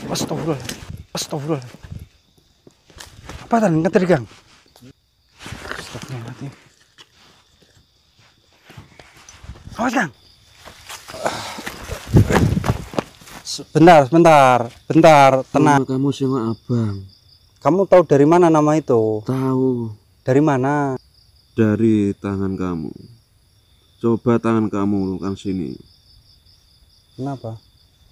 Astagfirullah. Astagfirullah. Apa tadi ngetir, Gang? Astagfirullahaladzim. Awas, Gang. Bentar, tenang. Kamu sengok abang. Kamu tahu dari mana nama itu? Tahu. Dari mana? Dari tangan kamu. Coba tangan kamu kan sini. Kenapa?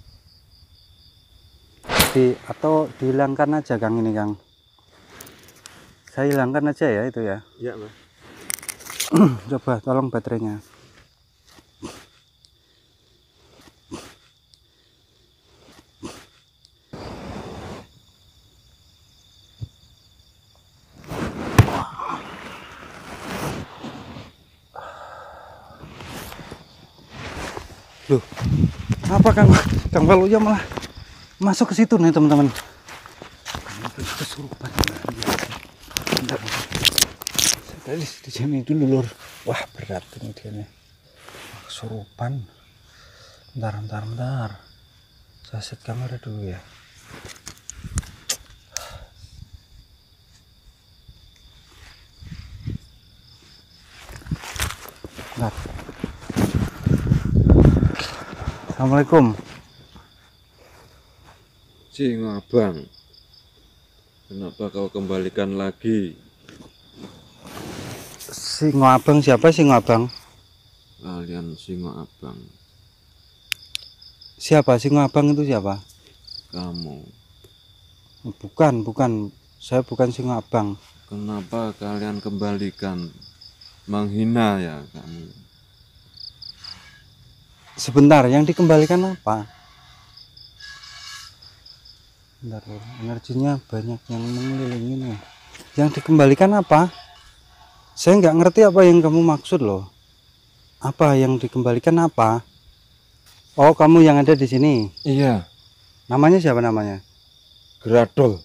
Atau dihilangkan aja, Kang, ini, Kang. Saya hilangkan aja ya itu ya. Iya, Mas. Coba tolong baterainya. Loh, apa Kang Waluyo malah masuk ke situ nih, teman-teman. Kesurupan. Bentar. Saya tadi di sini dulu, Lur. Wah, berat ini dia nih. Kesurupan. Bentar. Saya set kamera dulu ya. Bentar. Assalamualaikum. Singo abang. Kenapa kau kembalikan lagi? Singo abang siapa? Singo abang? Kalian singo abang. Siapa? Singo abang itu siapa? Kamu. Bukan. Saya bukan singo abang. Kenapa kalian kembalikan? Menghina ya kamu. Sebentar, yang dikembalikan apa? Bentar, energinya banyak yang mengelilingi nih. Yang dikembalikan apa? Saya nggak ngerti apa yang kamu maksud loh. Apa yang dikembalikan apa? Oh, kamu yang ada di sini. Iya. Namanya siapa namanya? Gradol.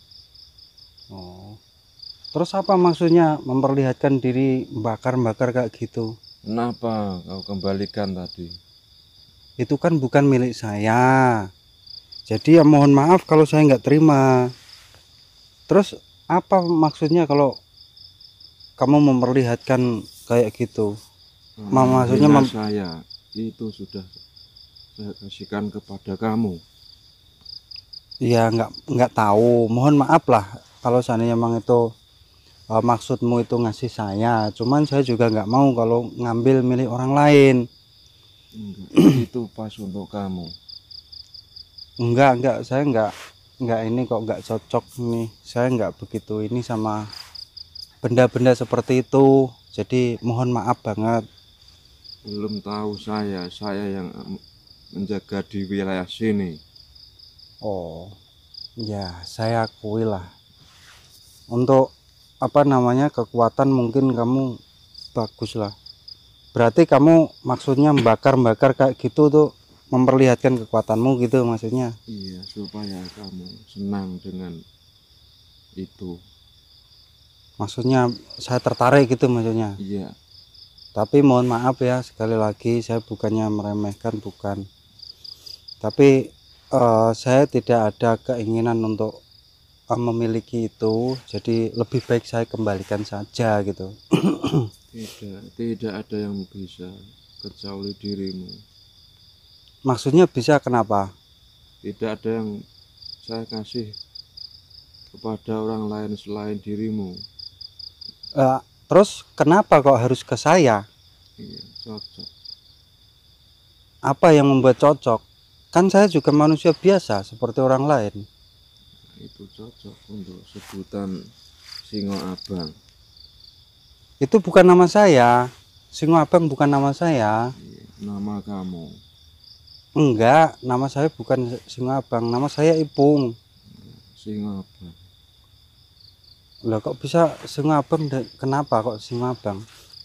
Oh. Terus apa maksudnya memperlihatkan diri bakar-bakar kayak gitu? Kenapa kau kembalikan tadi? Itu kan bukan milik saya. Jadi ya mohon maaf kalau saya nggak terima. Terus apa maksudnya kalau kamu memperlihatkan kayak gitu? Maksudnya saya itu sudah saya kasihkan kepada kamu. ya nggak tahu. Mohon maaf lah kalau seandainya memang itu maksudmu itu ngasih saya. Cuman saya juga nggak mau kalau ngambil milik orang lain. Itu pas untuk kamu. Enggak, saya enggak ini kok nggak cocok nih. Saya nggak begitu ini sama benda-benda seperti itu. Jadi mohon maaf banget. Belum tahu saya yang menjaga di wilayah sini. Oh, ya saya akui lah. Untuk apa namanya kekuatan mungkin kamu bagus lah. Berarti kamu maksudnya bakar-bakar kayak gitu tuh memperlihatkan kekuatanmu gitu maksudnya. Iya, supaya kamu senang dengan itu. Maksudnya saya tertarik gitu maksudnya. Iya. Tapi mohon maaf ya sekali lagi saya bukannya meremehkan, bukan. Tapi saya tidak ada keinginan untuk memiliki itu. Jadi lebih baik saya kembalikan saja gitu. Tidak ada yang bisa kecuali dirimu. Maksudnya bisa kenapa? Tidak ada yang saya kasih kepada orang lain selain dirimu. Terus kenapa kok harus ke saya? Iya, cocok. Apa yang membuat cocok? Kan saya juga manusia biasa seperti orang lain. Itu cocok untuk sebutan singo abang. Itu bukan nama saya. Singo abang bukan nama saya. Iya, nama kamu. Enggak, nama saya bukan singo abang. Nama saya Ipung. Singo abang. Lah kok bisa singo abang? Kenapa kok singo abang?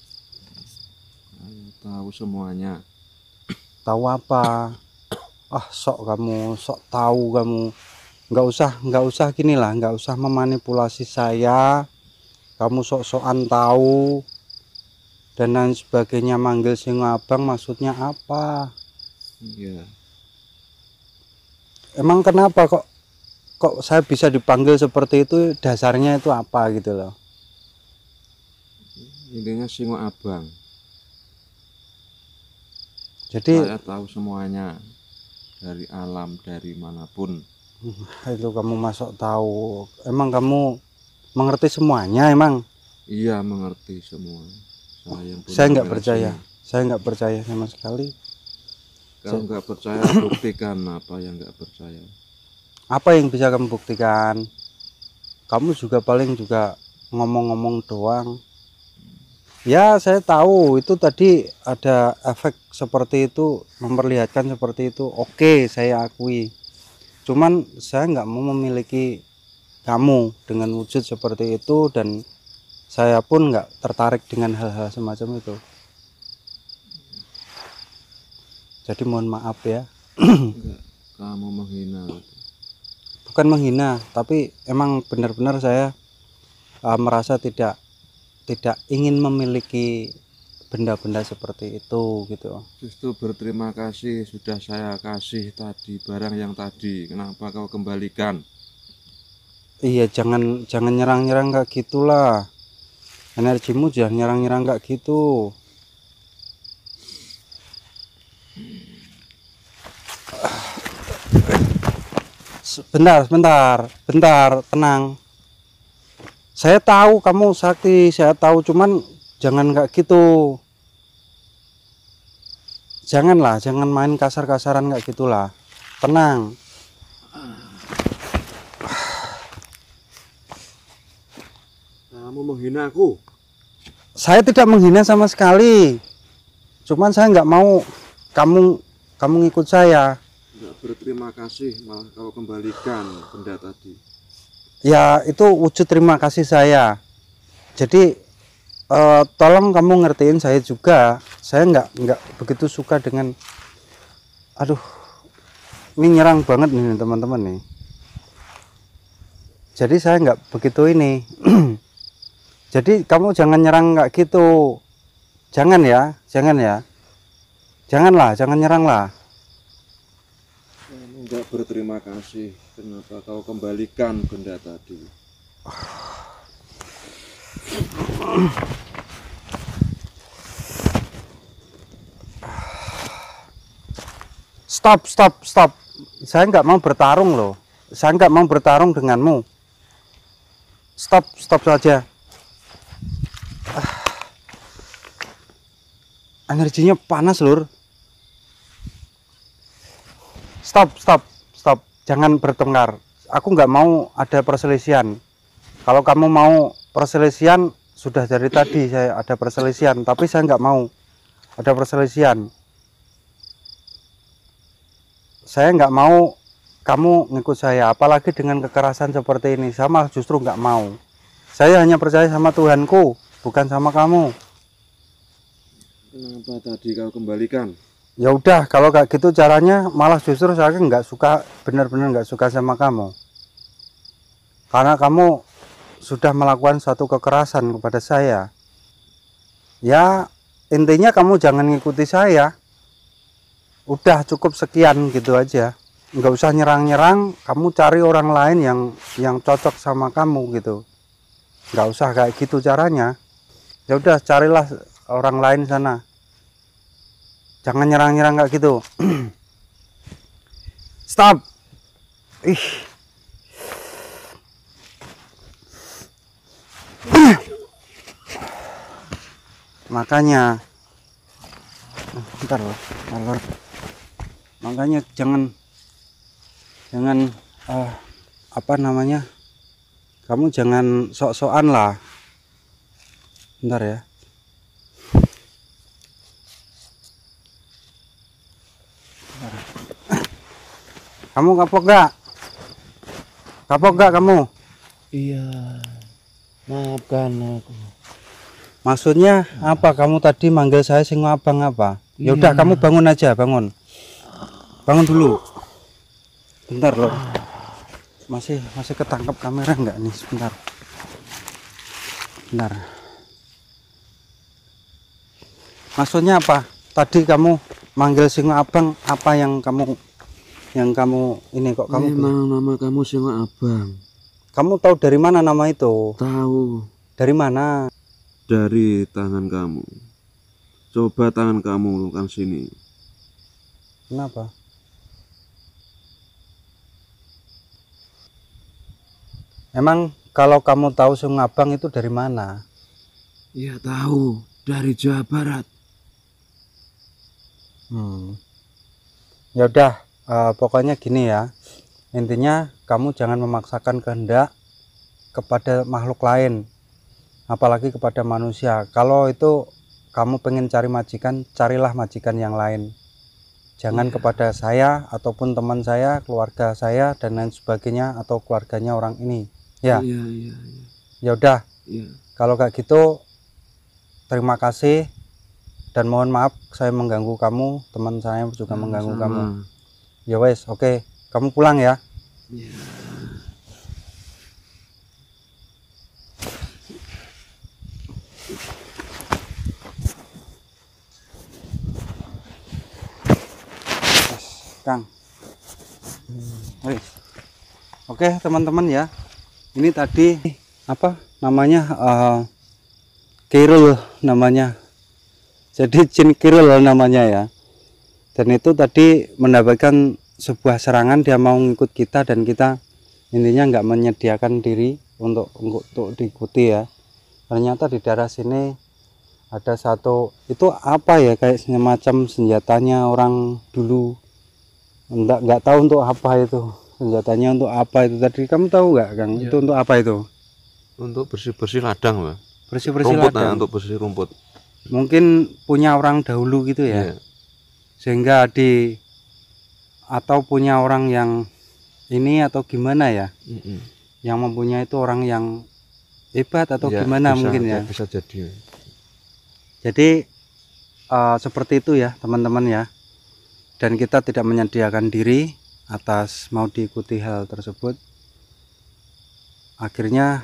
Ayo, tahu semuanya. Tahu apa? Sok kamu, sok tahu kamu. Nggak usah gini lah, nggak usah memanipulasi saya. Kamu sok-sokan tahu dan lain sebagainya, manggil singo abang maksudnya apa? Iya. Emang kenapa kok kok saya bisa dipanggil seperti itu, dasarnya itu apa gitu loh. Intinya Singo Abang. Jadi Saya tahu semuanya dari alam, dari manapun. itu kamu masuk tahu, emang kamu mengerti semuanya emang? Iya, mengerti semua. Saya nggak percaya, saya nggak percaya sama sekali. Kalau nggak percaya, buktikan apa yang nggak percaya. Apa yang bisa kamu buktikan? Kamu juga paling juga ngomong-ngomong doang. Ya saya tahu itu tadi ada efek seperti itu, memperlihatkan seperti itu. Oke, saya akui. Cuman saya nggak mau memiliki kamu dengan wujud seperti itu, dan saya pun nggak tertarik dengan hal-hal semacam itu. Jadi mohon maaf ya. Enggak, kamu menghina. Bukan menghina, tapi emang benar-benar saya merasa tidak ingin memiliki benda-benda seperti itu gitu. Justru berterima kasih sudah saya kasih tadi barang yang tadi. Kenapa kau kembalikan? Iya, jangan nyerang-nyerang kayak gitulah. Energimu jangan nyerang-nyerang kayak gitu. Bentar, tenang. Saya tahu kamu sakti, saya tahu, cuman jangan kayak gitu. Janganlah, jangan main kasar-kasaran kayak gitulah. Tenang. Kamu menghina aku. Saya tidak menghina sama sekali. Cuman saya nggak mau kamu ngikut saya. Nggak berterima kasih, malah kau kembalikan benda tadi. Ya itu wujud terima kasih saya. Jadi tolong kamu ngertiin saya juga. Saya nggak begitu suka dengan, aduh, ini nyerang banget nih teman-teman nih. Jadi saya nggak begitu ini. Jadi kamu jangan nyerang kayak gitu. Jangan ya. Janganlah, jangan nyerang lah. Kamu nggak berterima kasih. Kenapa kau kembalikan benda tadi? Stop. Saya nggak mau bertarung loh. Saya nggak mau bertarung denganmu. Stop saja. Energinya panas lur. Stop. Jangan bertengkar. Aku nggak mau ada perselisihan. Kalau kamu mau perselisihan, sudah dari tadi saya ada perselisihan, tapi saya nggak mau ada perselisihan. Saya nggak mau kamu ngikut saya, apalagi dengan kekerasan seperti ini. Saya malah justru nggak mau. Saya hanya percaya sama Tuhanku, bukan sama kamu. Kenapa tadi kau kembalikan? Ya udah, kalau kayak gitu caranya, malah justru saya nggak suka, benar-benar nggak suka sama kamu. Karena kamu sudah melakukan satu kekerasan kepada saya. Ya intinya kamu jangan ngikuti saya. Udah cukup sekian gitu aja. Nggak usah nyerang-nyerang. Kamu cari orang lain yang cocok sama kamu gitu. Nggak usah kayak gitu caranya. Ya udah, carilah orang lain sana. Jangan nyerang-nyerang kayak gitu. Stop. Makanya bentar loh. Makanya jangan apa namanya, kamu jangan sok-sokan lah. Bentar ya. Kamu kapok gak? Kapok gak kamu? Iya, maafkan aku. Maksudnya apa? Kamu tadi manggil saya Singo Abang apa? Ya udah, kamu bangun aja, bangun dulu. Bentar loh, masih ketangkap kamera nggak nih? Sebentar. Maksudnya apa? Tadi kamu manggil Singo Abang, apa yang kamu yang kamu ini kok kamu memang nama kamu Singo Abang. Kamu tahu dari mana nama itu? Tahu Dari mana? dari tangan kamu. Coba tangan kamu kan sini. Kenapa? Emang kalau kamu tahu Sungai Abang itu dari mana? Ya tahu, dari Jawa Barat. Ya udah, pokoknya gini ya. Intinya kamu jangan memaksakan kehendak kepada makhluk lain, apalagi kepada manusia. Kalau itu kamu pengen cari majikan, carilah majikan yang lain. Jangan kepada saya ataupun teman saya, keluarga saya dan lain sebagainya, atau keluarganya orang ini. Ya. Ya udah. Kalau kayak gitu, terima kasih dan mohon maaf saya mengganggu kamu, teman saya juga mengganggu kamu. Ya wes, oke. Kamu pulang ya. Kang. Oke teman-teman ya, ini tadi apa namanya, Kirul namanya, jadi jin Kirul namanya ya. Dan itu tadi mendapatkan sebuah serangan, dia mau ngikut kita dan kita intinya nggak menyediakan diri untuk diikuti ya. Ternyata di daerah sini ada satu, itu apa ya, kayak semacam senjatanya orang dulu. Nggak tahu untuk apa itu senjatanya, untuk apa itu tadi kamu tahu nggak Kang? Itu untuk apa itu? Untuk bersih-bersih ladang, Pak. Bersih-bersih Rumput, ladang. untuk bersih rumput. Mungkin punya orang dahulu gitu ya. Sehingga atau punya orang yang ini atau gimana ya. Yang mempunyai itu orang yang hebat atau gimana bisa, mungkin ya. Bisa jadi. Jadi seperti itu ya teman-teman ya. Dan kita tidak menyediakan diri atas mau diikuti hal tersebut. Akhirnya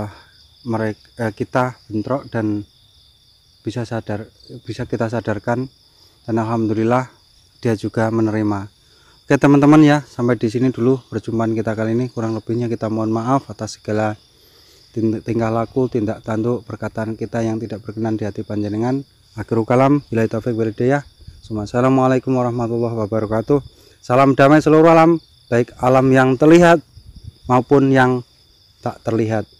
kita bentrok dan bisa kita sadarkan, dan alhamdulillah dia juga menerima. Oke teman-teman ya, sampai di sini dulu perjumpaan kita kali ini. Kurang lebihnya kita mohon maaf atas segala tingkah laku, tindak tanduk, perkataan kita yang tidak berkenan di hati panjenengan. Akhirul kalam, billahi taufik wal hidayah. Assalamualaikum warahmatullahi wabarakatuh. Salam damai seluruh alam, baik alam yang terlihat maupun yang tak terlihat.